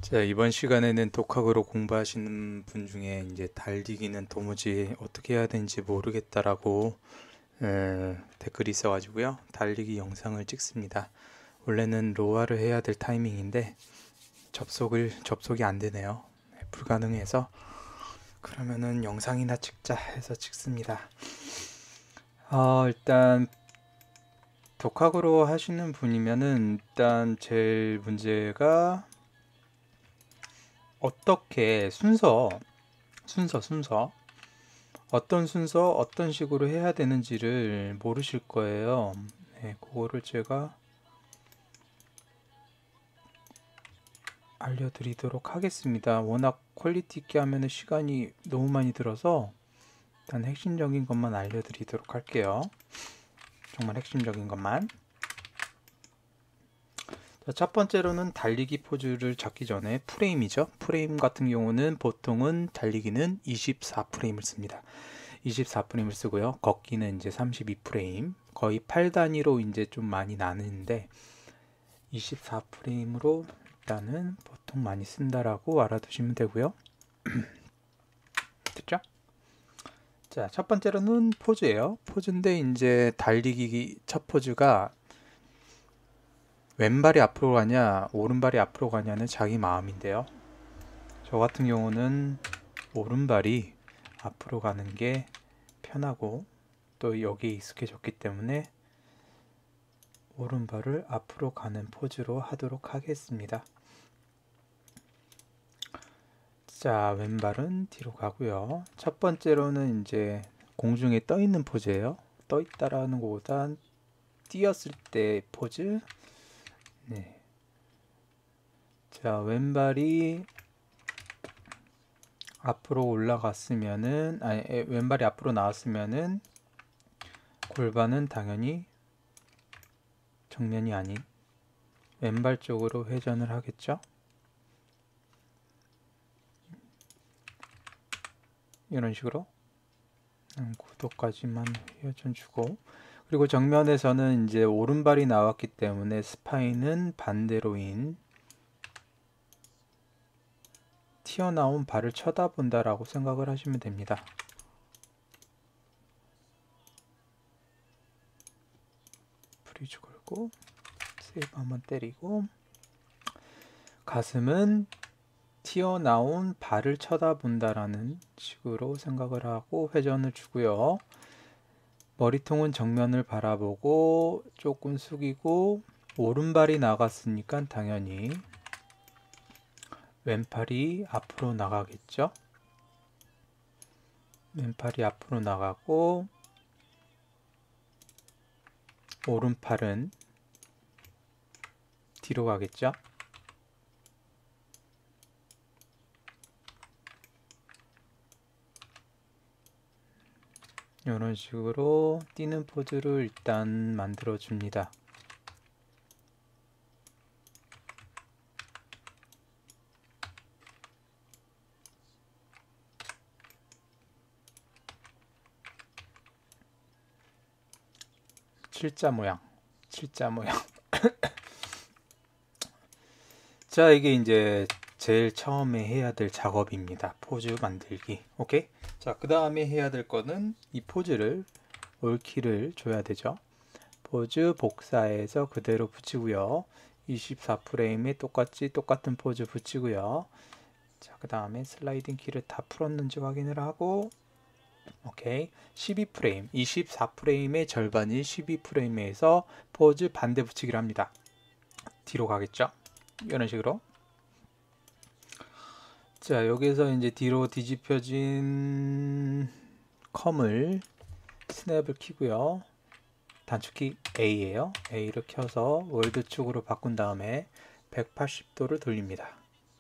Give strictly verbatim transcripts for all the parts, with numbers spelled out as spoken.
자, 이번 시간에는 독학으로 공부하시는 분 중에 이제 달리기는 도무지 어떻게 해야 되는지 모르겠다라고 에, 댓글이 있어가지고요. 달리기 영상을 찍습니다. 원래는 로아를 해야 될 타이밍인데 접속을 접속이 안 되네요. 네, 불가능해서 그러면은 영상이나 찍자 해서 찍습니다. 어, 일단 독학으로 하시는 분이면은 일단 제일 문제가 어떻게 순서 순서 순서 어떤 순서 어떤 식으로 해야 되는지를 모르실 거예요. 네, 그거를 제가 알려드리도록 하겠습니다. 워낙 퀄리티 있게 하면 시간이 너무 많이 들어서 일단 핵심적인 것만 알려드리도록 할게요. 정말 핵심적인 것만. 자, 첫 번째로는 달리기 포즈를 잡기 전에 프레임이죠. 프레임 같은 경우는 보통은 달리기는 이십사 프레임을 씁니다. 이십사 프레임을 쓰고요. 걷기는 이제 삼십이 프레임. 거의 팔 단위로 이제 좀 많이 나누는데 이십사 프레임으로 일단은 보통 많이 쓴다라고 알아두시면 되고요. 됐죠? 자, 첫 번째로는 포즈예요. 포즈인데 이제 달리기 첫 포즈가 왼발이 앞으로 가냐 오른발이 앞으로 가냐는 자기 마음인데요. 저 같은 경우는 오른발이 앞으로 가는 게 편하고 또 여기에 익숙해졌기 때문에 오른발을 앞으로 가는 포즈로 하도록 하겠습니다. 자, 왼발은 뒤로 가고요. 첫 번째로는 이제 공중에 떠 있는 포즈예요. 떠 있다라는 것보다 뛰었을 때 포즈. 네. 자, 왼발이 앞으로 올라갔으면은 아니 왼발이 앞으로 나왔으면은 골반은 당연히 정면이 아닌 왼발 쪽으로 회전을 하겠죠. 이런 식으로 구도까지만 회전 주고, 그리고 정면에서는 이제 오른발이 나왔기 때문에 스파인은 반대로인 튀어나온 발을 쳐다본다라고 생각을 하시면 됩니다. 프리즈 걸고 세이브 한번 때리고, 가슴은 튀어나온 발을 쳐다본다라는 식으로 생각을 하고 회전을 주고요. 머리통은 정면을 바라보고 조금 숙이고, 오른발이 나갔으니까 당연히 왼팔이 앞으로 나가겠죠. 왼팔이 앞으로 나가고 오른팔은 뒤로 가겠죠. 이런 식으로 뛰는 포즈를 일단 만들어 줍니다. 칠자 모양, 칠자 모양. 자, 이게 이제 제일 처음에 해야 될 작업입니다. 포즈 만들기. 오케이? 자, 그 다음에 해야 될 거는 이 포즈를 올킬을 줘야 되죠. 포즈 복사해서 그대로 붙이고요. 이십사 프레임에 똑같이 똑같은 포즈 붙이고요. 자, 그 다음에 슬라이딩 키를 다 풀었는지 확인을 하고, 오케이. 십이 프레임, 이십사 프레임의 절반인 십이 프레임에서 포즈 반대 붙이기를 합니다. 뒤로 가겠죠. 이런 식으로. 자, 여기서 이제 뒤로 뒤집혀진 컴을 스냅을 키고요. 단축키 A예요. A를 켜서 월드 축으로 바꾼 다음에 백팔십 도를 돌립니다.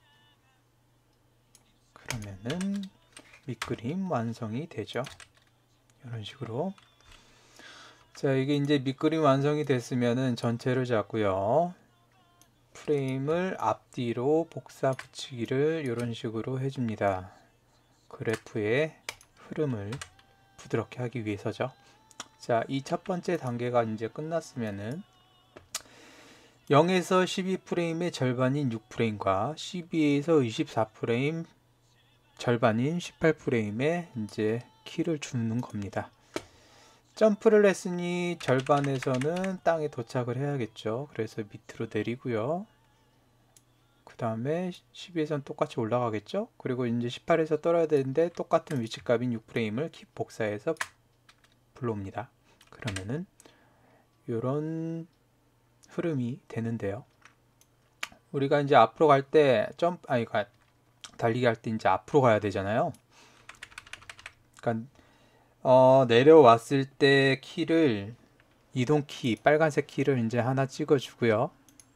그러면은 밑그림 완성이 되죠. 이런 식으로. 자, 이게 이제 밑그림 완성이 됐으면은 전체를 잡고요. 프레임을 앞뒤로 복사 붙이기를 이런 식으로 해줍니다. 그래프의 흐름을 부드럽게 하기 위해서죠. 자, 이 첫 번째 단계가 이제 끝났으면은 영에서 십이 프레임의 절반인 육 프레임과 십이에서 이십사 프레임 절반인 십팔 프레임에 이제 키를 주는 겁니다. 점프를 했으니 절반에서는 땅에 도착을 해야겠죠. 그래서 밑으로 내리고요. 그 다음에 십에서는 똑같이 올라가겠죠. 그리고 이제 십팔에서 떨어야 되는데 똑같은 위치값인 육 프레임을 키 복사해서 불러옵니다. 그러면은 이런 흐름이 되는데요. 우리가 이제 앞으로 갈 때 점프 아니 가 달리기 할 때 이제 앞으로 가야 되잖아요. 그러니까 어, 내려왔을 때 키를 이동 키 빨간색 키를 이제 하나 찍어 주고요.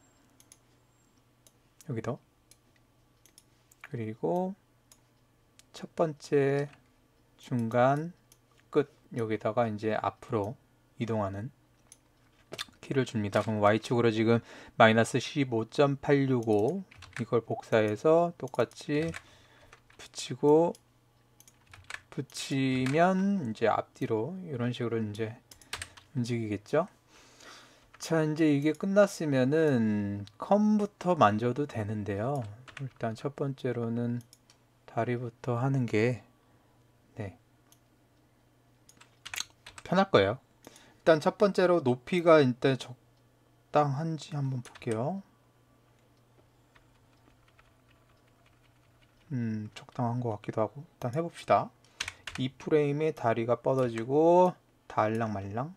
여기도. 그리고 첫 번째 중간 끝 여기다가 이제 앞으로 이동하는 키를 줍니다. 그럼 Y축으로 지금 마이너스 십오 점 팔육오 이걸 복사해서 똑같이 붙이고 붙이면 이제 앞뒤로 이런 식으로 이제 움직이겠죠. 자, 이제 이게 끝났으면은 컴부터 만져도 되는데요. 일단 첫 번째로는 다리부터 하는 게 네, 편할 거예요. 일단 첫 번째로 높이가 일단 적당한지 한번 볼게요. 음, 적당한 것 같기도 하고 일단 해봅시다. 이 프레임에 다리가 뻗어지고 달랑말랑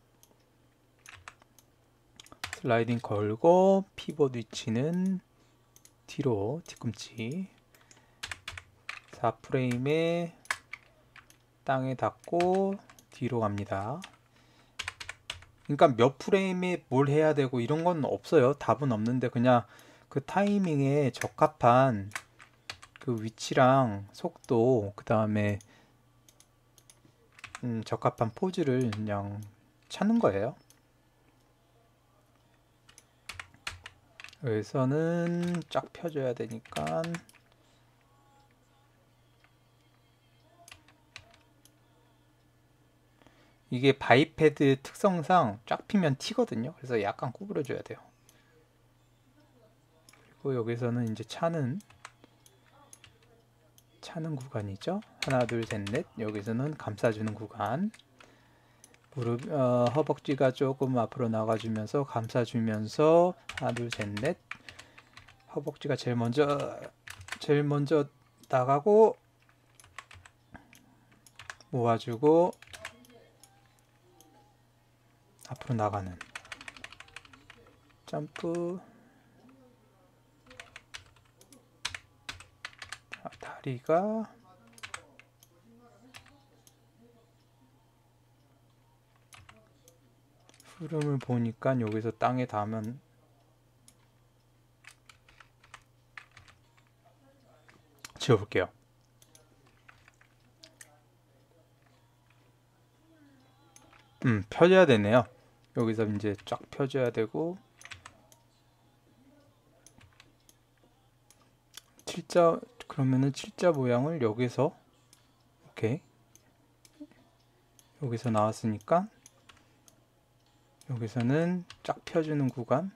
슬라이딩 걸고 피봇 위치는 뒤로 뒤꿈치 사 프레임에 땅에 닿고 뒤로 갑니다. 그러니까 몇 프레임에 뭘 해야 되고 이런 건 없어요. 답은 없는데 그냥 그 타이밍에 적합한 그 위치랑 속도 그 다음에 음, 적합한 포즈를 그냥 찾는 거예요. 여기서는 쫙 펴줘야 되니까 이게 바이패드 특성상 쫙 피면 튀거든요. 그래서 약간 구부려 줘야 돼요. 그리고 여기서는 이제 차는 차는 구간이죠. 하나 둘 셋 넷 여기서는 감싸주는 구간 무릎 어, 허벅지가 조금 앞으로 나가주면서 감싸주면서 하나 둘 셋 넷 허벅지가 제일 먼저 제일 먼저 나가고 모아주고 앞으로 나가는 점프 다리가 흐름을 보니까 여기서 땅에 닿으면 지워볼게요. 음, 펴줘야 되네요. 여기서 이제 쫙 펴줘야 되고 칠자 그러면은 칠자 모양을 여기서 오케이 여기서 나왔으니까 여기서는 쫙 펴주는 구간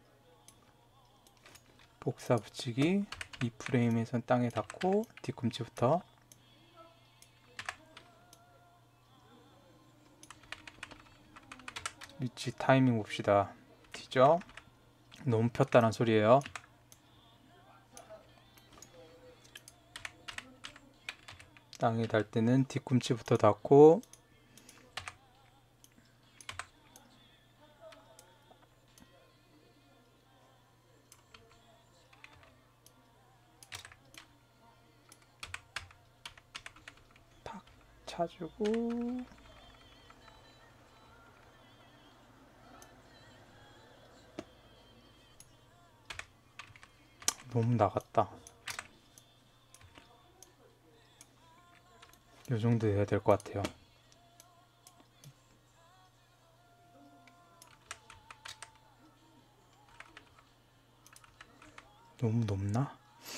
복사 붙이기 이 프레임에서 땅에 닿고 뒤꿈치부터 위치 타이밍 봅시다. 뒤죠? 너무 폈다는 소리예요. 땅에 닿을 때는 뒤꿈치부터 닿고 탁 차주고 너무 나갔다. 요 정도 해야 될 것 같아요. 너무 높나?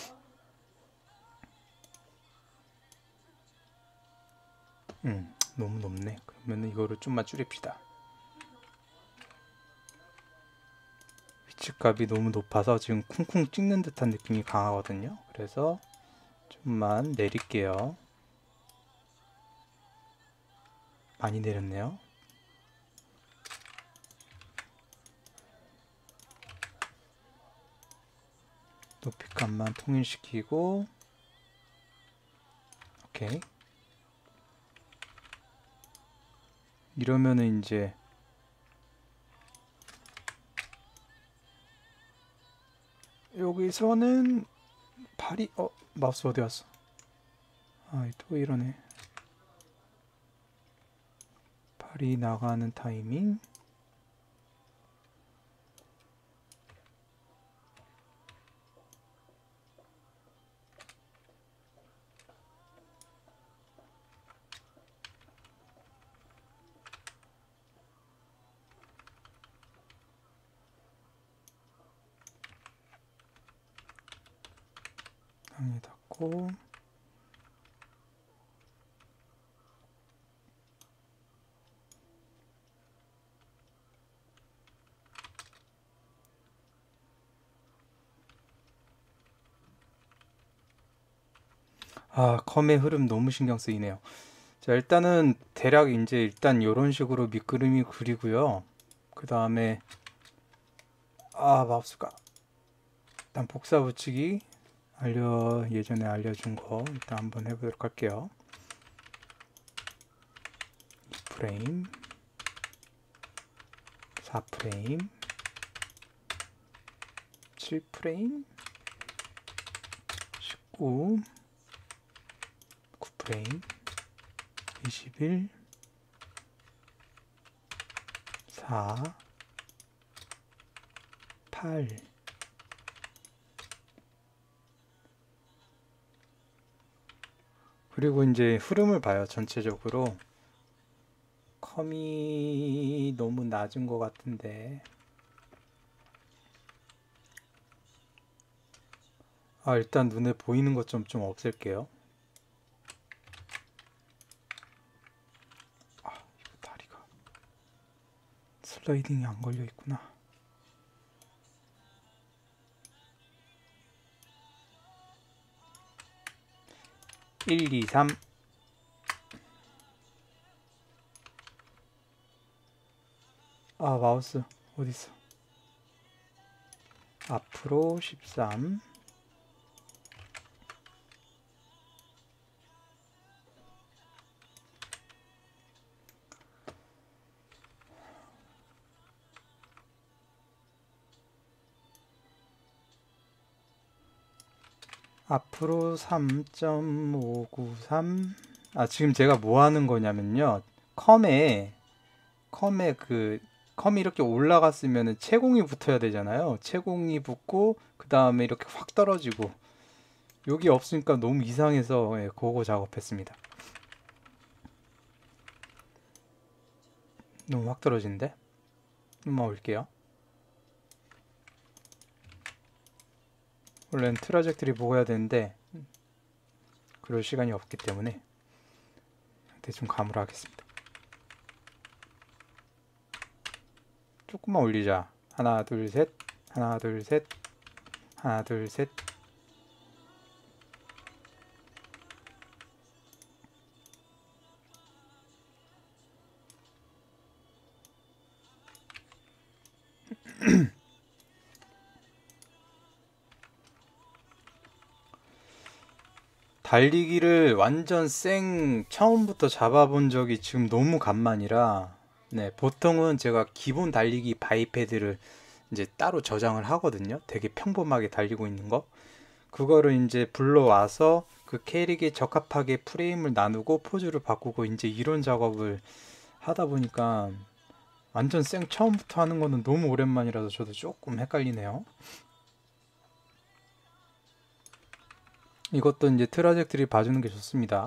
음, 너무 높네. 그러면 이거를 좀만 줄입시다. 수치값이 너무 높아서 지금 쿵쿵 찍는 듯한 느낌이 강하거든요. 그래서 좀만 내릴게요. 많이 내렸네요. 높이값만 통일시키고 오케이. 이러면은 이제 여기서는 발이 어 마우스 어디 갔어? 아 또 이러네. 발이 나가는 타이밍. 당연히 닫고 아 컴의 흐름 너무 신경 쓰이네요. 자 일단은 대략 이제 일단 이런 식으로 밑그림이 그리고요. 그 다음에 아 마우스가 일단 복사 붙이기 알려 예전에 알려준 거 일단 한번 해보도록 할게요. 이 프레임 사 프레임 칠 프레임 십구 구 프레임 이십일 사 팔 그리고 이제 흐름을 봐요. 전체적으로 컴이 너무 낮은 것 같은데 아 일단 눈에 보이는 것 좀 좀 없앨게요. 아 이거 다리가 슬라이딩이 안 걸려 있구나. 일, 이, 삼 아 마우스 어딨어. 앞으로 십삼 앞으로 삼 점 오구삼 아 지금 제가 뭐 하는 거냐면요. 컴에 컴에 그 컴이 이렇게 올라갔으면 채공이 붙어야 되잖아요. 채공이 붙고 그 다음에 이렇게 확 떨어지고 여기 없으니까 너무 이상해서 예, 그거 작업했습니다. 너무 확 떨어지는데? 한번 올게요. 원래는 트라젝트리 보고 해야 되는데 그럴 시간이 없기 때문에 대충 감으로 하겠습니다. 조금만 올리자. 하나 둘 셋 하나 둘 셋 하나 둘 셋 달리기를 완전 생 처음부터 잡아본 적이 지금 너무 간만이라 네 보통은 제가 기본 달리기 바이패드를 이제 따로 저장을 하거든요. 되게 평범하게 달리고 있는 거 그거를 이제 불러와서 그 캐릭에 적합하게 프레임을 나누고 포즈를 바꾸고 이제 이런 작업을 하다 보니까 완전 생 처음부터 하는 거는 너무 오랜만이라서 저도 조금 헷갈리네요. 이것도 이제 트라젝트리 봐주는 게 좋습니다.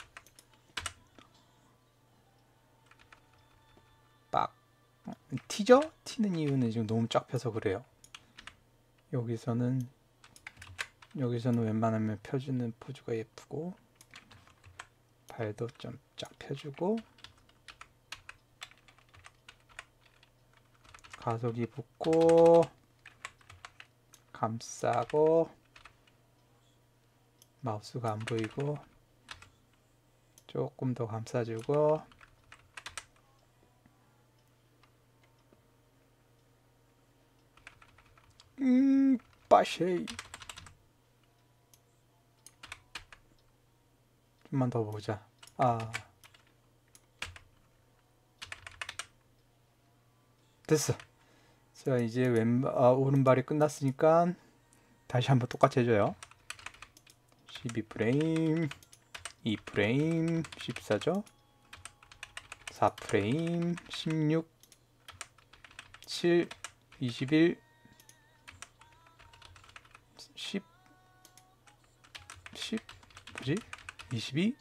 빡 티죠? 티는 이유는 지금 너무 쫙 펴서 그래요. 여기서는 여기서는 웬만하면 펴주는 포즈가 예쁘고 발도 좀 쫙 펴주고 가속이 붙고 감싸고 마우스가 안 보이고 조금 더 감싸주고 음 빠쉐이 좀만 더 보자. 아 됐어. 자 이제 왼 아, 오른발이 끝났으니까 다시 한번 똑같이 해줘요. 십이 프레임, 이 프레임, 십사죠. 사 프레임, 십육, 칠, 이십일, 십, 십, 뭐지? 이십이,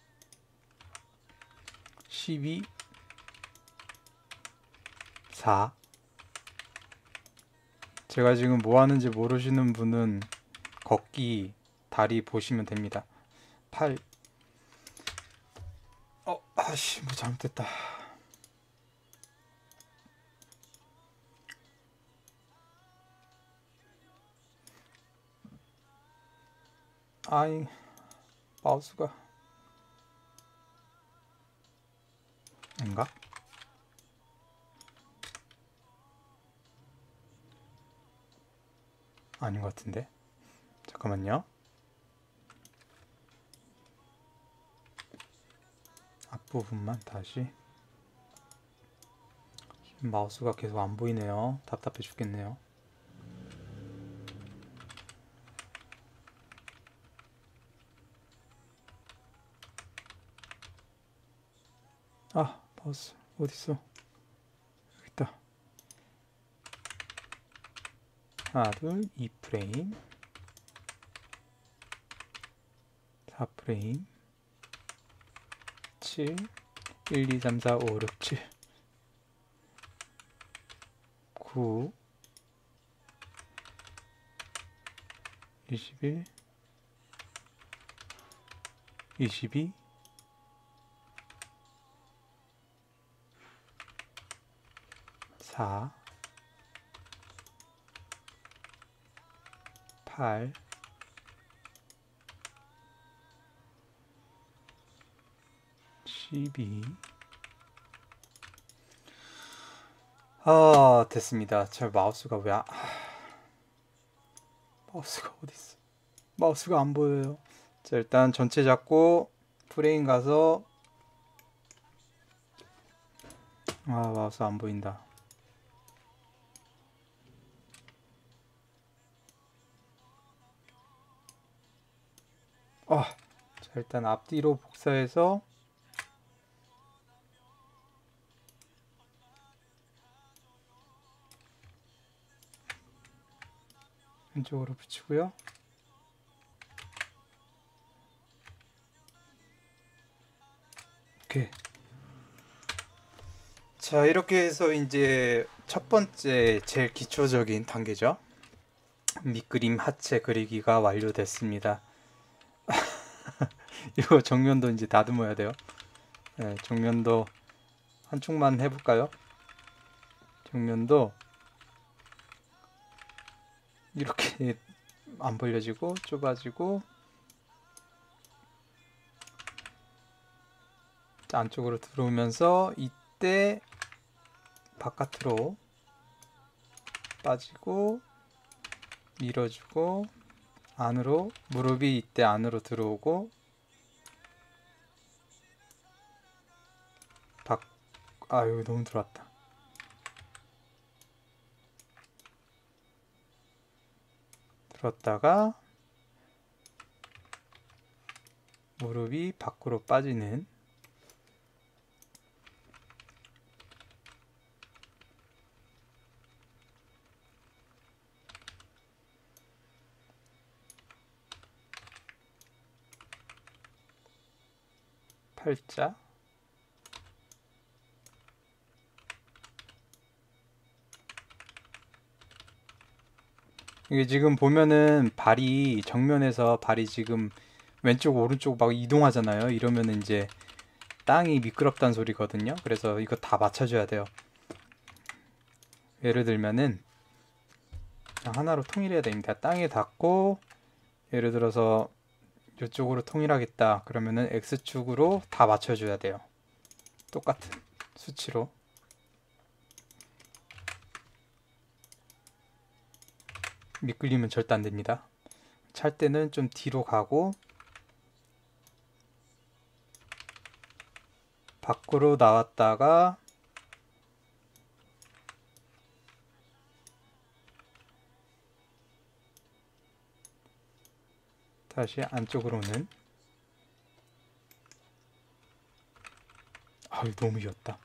십이, 사. 제가 지금 뭐 하는지 모르시는 분은 걷기 다리 보시면 됩니다. 팔. 어, 아씨, 뭐 잘못됐다. 아이, 마우스가 아닌가? 아닌 것 같은데. 잠깐만요. 앞부분만 다시. 마우스가 계속 안 보이네요. 답답해 죽겠네요. 아, 마우스 어딨어? 여기 있다. 하나, 둘, 이 프레임, 사 프레임, 칠, 일, 이, 삼, 사, 오, 육, 칠, 구, 이십일, 이십이, 사, 팔, 십이. 아, 됐습니다. 저 마우스가 왜 아... 마우스가 어디 있어? 마우스가 안 보여요. 자, 일단 전체 잡고 프레임 가서 아, 마우스 안 보인다. 아, 자, 일단 앞뒤로 복사해서 왼쪽으로 붙이고요. 오케이. 자, 이렇게 해서 이제 첫 번째 제일 기초적인 단계죠. 밑그림 하체 그리기가 완료됐습니다. 이거 정면도 이제 다듬어야 돼요. 네, 정면도 한쪽만 해볼까요? 정면도 이렇게 안 벌려지고 좁아지고 안쪽으로 들어오면서 이때 바깥으로 빠지고 밀어주고 안으로 무릎이 이때 안으로 들어오고 박 아 여기 너무 들어왔다. 들었다가 무릎이 밖으로 빠지는 팔자 이게 지금 보면은 발이 정면에서 발이 지금 왼쪽 오른쪽 막 이동하잖아요. 이러면은 이제 땅이 미끄럽다는 소리거든요. 그래서 이거 다 맞춰줘야 돼요. 예를 들면은 하나로 통일해야 됩니다. 땅에 닿고 예를 들어서 이쪽으로 통일하겠다 그러면은 X축으로 다 맞춰줘야 돼요. 똑같은 수치로. 미끌리면 절대 안 됩니다. 찰 때는 좀 뒤로 가고 밖으로 나왔다가 다시 안쪽으로 오는. 아유 너무 귀엽다.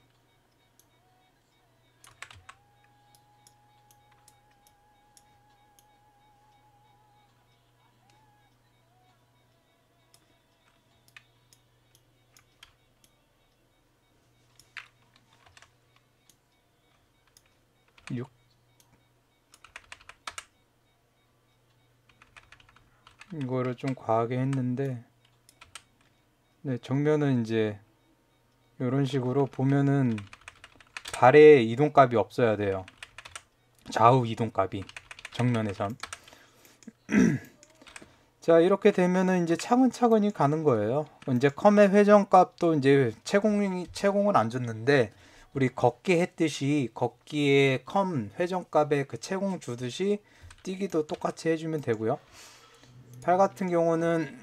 육 이거를 좀 과하게 했는데 네, 정면은 이제 이런 식으로 보면은 발의 이동값이 없어야 돼요. 좌우 이동값이 정면에선. 자 이렇게 되면은 이제 차근차근히 가는 거예요. 이제 컴의 회전값도 이제 채공이 채공을 안 줬는데 우리 걷기 했듯이 걷기에 컴 회전값에 그 채공 주듯이 뛰기도 똑같이 해주면 되고요. 팔 같은 경우는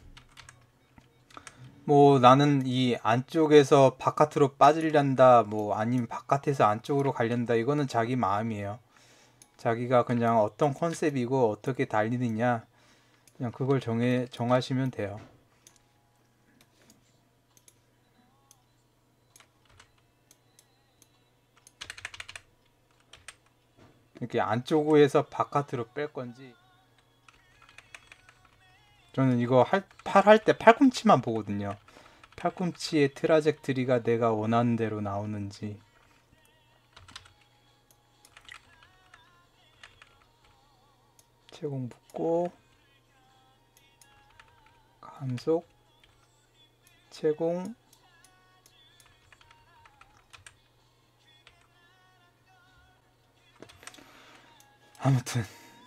뭐 나는 이 안쪽에서 바깥으로 빠지려다 뭐 아니면 바깥에서 안쪽으로 가려다 이거는 자기 마음이에요. 자기가 그냥 어떤 컨셉이고 어떻게 달리느냐 그냥 그걸 정해 정하시면 돼요. 이렇게 안쪽에서 바깥으로 뺄 건지. 저는 이거 할, 팔 할 때 팔꿈치만 보거든요. 팔꿈치의 트라젝트리가 내가 원하는 대로 나오는지. 채공 붙고 감속 채공 아무튼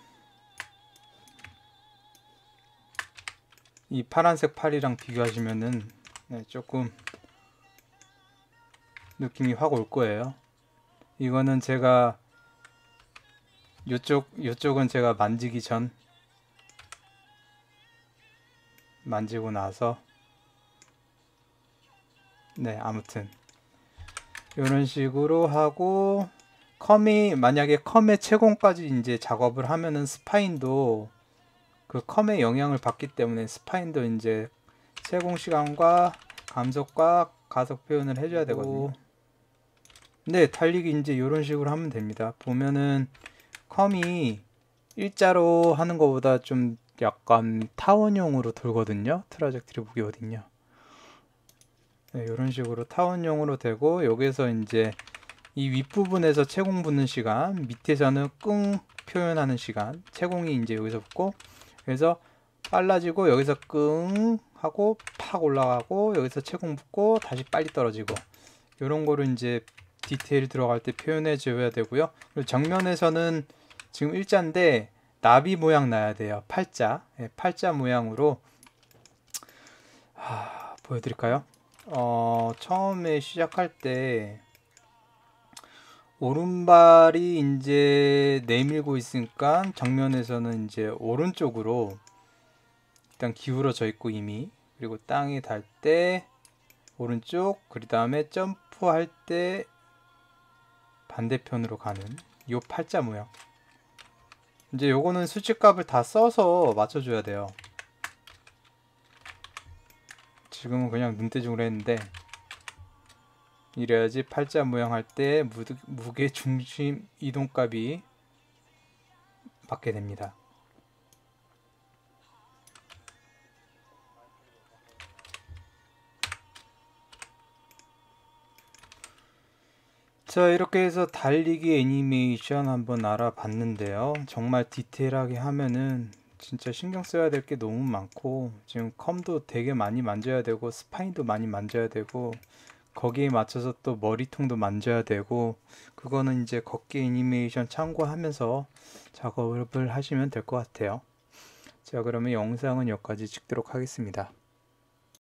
이 파란색 팔이랑 비교하시면은 네, 조금 느낌이 확 올 거예요. 이거는 제가 요쪽 요쪽은 제가 만지기 전 만지고 나서 네 아무튼 이런 식으로 하고 컴이 만약에 컴의 채공까지 이제 작업을 하면은 스파인도 그 컴의 영향을 받기 때문에 스파인도 이제 채공 시간과 감속과 가속 표현을 해줘야 되거든요. 네, 달리기 이제 이런 식으로 하면 됩니다. 보면은 컴이 일자로 하는 것보다 좀 약간 타원형으로 돌거든요. 트라젝트리 무게 어딨냐? 네, 이런 식으로 타원형으로 되고 여기서 이제 이 윗부분에서 채공 붙는 시간, 밑에서는 끙 표현하는 시간, 채공이 이제 여기서 붙고 그래서 빨라지고 여기서 끙 하고 팍 올라가고 여기서 채공 붙고 다시 빨리 떨어지고 이런 거를 이제 디테일 들어갈 때 표현해 줘야 되고요. 그리고 정면에서는 지금 일자인데 나비 모양 나야 돼요. 팔자, 네, 팔자 모양으로 하, 보여드릴까요? 어, 처음에 시작할 때 오른발이 이제 내밀고 있으니까 정면에서는 이제 오른쪽으로 일단 기울어져 있고 이미 그리고 땅에 닿을 때 오른쪽 그 다음에 점프할 때 반대편으로 가는 요 팔자 모양. 이제 요거는 수치값을 다 써서 맞춰줘야 돼요. 지금은 그냥 눈대중으로 했는데 이래야지 팔자 모양 할 때 무게 중심 이동값이 맞게 됩니다. 자 이렇게 해서 달리기 애니메이션 한번 알아봤는데요. 정말 디테일하게 하면은 진짜 신경 써야 될 게 너무 많고 지금 컴도 되게 많이 만져야 되고 스파인도 많이 만져야 되고 거기에 맞춰서 또 머리통도 만져야 되고, 그거는 이제 걷기 애니메이션 참고하면서 작업을 하시면 될 것 같아요. 자, 그러면 영상은 여기까지 찍도록 하겠습니다.